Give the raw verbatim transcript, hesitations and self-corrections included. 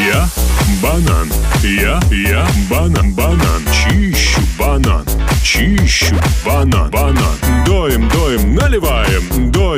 я банан, я, я банан, банан. Чищу банан, чищу банан, банан. Доем, доем, наливаем, доем.